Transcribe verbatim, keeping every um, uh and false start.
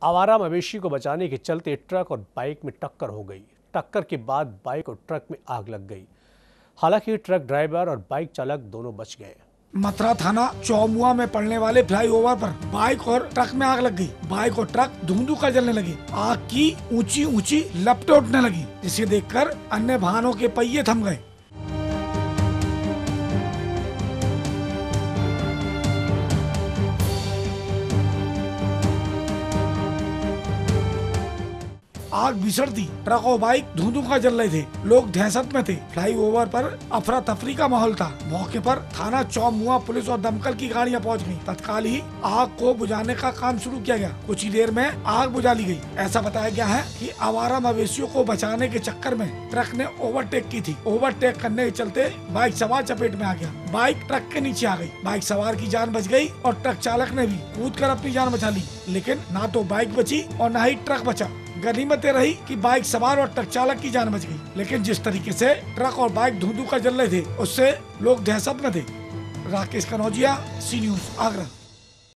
आवारा मवेशी को बचाने के चलते ट्रक और बाइक में टक्कर हो गई। टक्कर के बाद बाइक और ट्रक में आग लग गई। हालांकि ट्रक ड्राइवर और बाइक चालक दोनों बच गए। मथुरा थाना चौमुआ में पड़ने वाले फ्लाईओवर पर बाइक और ट्रक में आग लग गई। बाइक और ट्रक धुंधु का जलने लगे। आग की ऊंची ऊंची लपटें उठने लगी, जिसे देखकर अन्य वाहनों के पहिए थम गए। आग भीषण थी। ट्रक और बाइक धुंधु का जल रहे थे। लोग दहशत में थे। फ्लाईओवर पर अफरा तफरी का माहौल था। मौके पर थाना चौमुआ पुलिस और दमकल की गाड़ियां पहुंच गईं। तत्काल ही आग को बुझाने का काम शुरू किया गया। कुछ ही देर में आग बुझा ली गई। ऐसा बताया गया है कि आवारा मवेशियों को बचाने के चक्कर में ट्रक ने ओवरटेक की थी। ओवरटेक करने के चलते बाइक सवार चपेट में आ गया। बाइक ट्रक के नीचे आ गई। बाइक सवार की जान बच गई और ट्रक चालक ने भी कूद कर अपनी जान बचा ली, लेकिन ना तो बाइक बची और न ही ट्रक बचा। गनीमत रही कि बाइक सवार और ट्रक चालक की जान बच गई, लेकिन जिस तरीके से ट्रक और बाइक धुंधु का जल रहे थे, उससे लोग दहशत में थे। Rakesh Kanaujia, C news, Agra.